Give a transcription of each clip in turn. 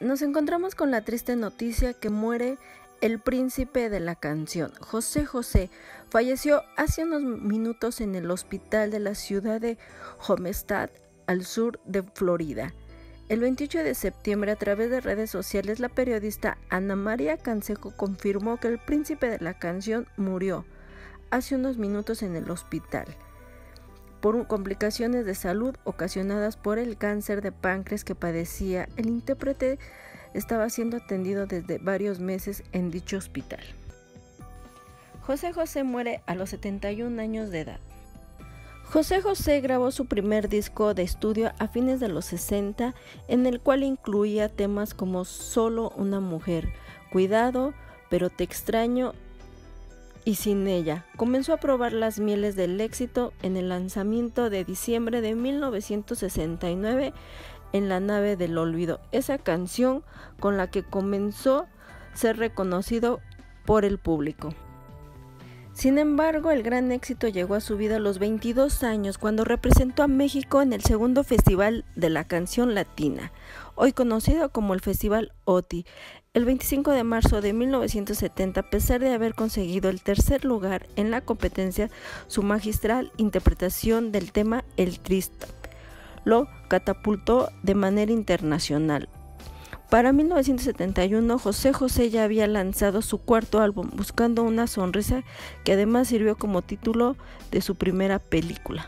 Nos encontramos con la triste noticia que muere el príncipe de la canción. José José falleció hace unos minutos en el hospital de la ciudad de Homestead, al sur de Florida. El 28 de septiembre, a través de redes sociales, la periodista Ana María Canseco confirmó que el príncipe de la canción murió hace unos minutos en el hospital por complicaciones de salud ocasionadas por el cáncer de páncreas que padecía. El intérprete estaba siendo atendido desde varios meses en dicho hospital. José José muere a los 71 años de edad. José José grabó su primer disco de estudio a fines de los 60, en el cual incluía temas como Solo una mujer, Cuidado, Pero te extraño y Sin ella. Comenzó a probar las mieles del éxito en el lanzamiento de diciembre de 1969 en La nave del olvido, esa canción con la que comenzó a ser reconocido por el público. Sin embargo, el gran éxito llegó a su vida a los 22 años, cuando representó a México en el segundo Festival de la Canción Latina, hoy conocido como el Festival OTI. El 25 de marzo de 1970, a pesar de haber conseguido el tercer lugar en la competencia, su magistral interpretación del tema El Triste lo catapultó de manera internacional. Para 1971, José José ya había lanzado su cuarto álbum, Buscando una sonrisa, que además sirvió como título de su primera película.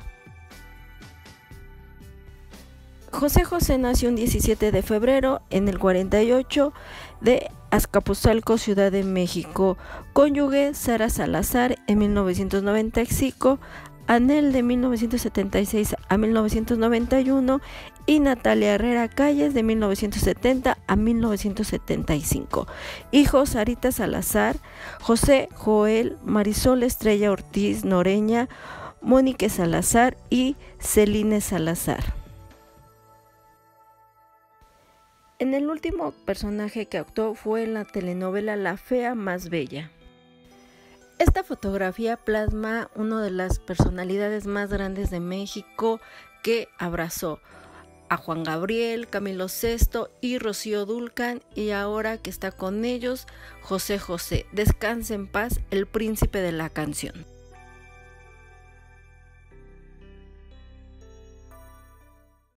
José José nació un 17 de febrero en el 48 de Azcapotzalco, Ciudad de México. Cónyuge Sara Salazar en 1995, Anel de 1976 a 1991 y Natalia Herrera Calles de 1970 a 1975. Hijos: Sarita Salazar, José Joel, Marisol Estrella Ortiz Noreña, Mónica Salazar y Celine Salazar. En el último personaje que actuó fue en la telenovela La Fea Más Bella. Esta fotografía plasma una de las personalidades más grandes de México, que abrazó a Juan Gabriel, Camilo Sesto y Rocío Dúrcal, y ahora que está con ellos, José José. Descanse en paz, el príncipe de la canción.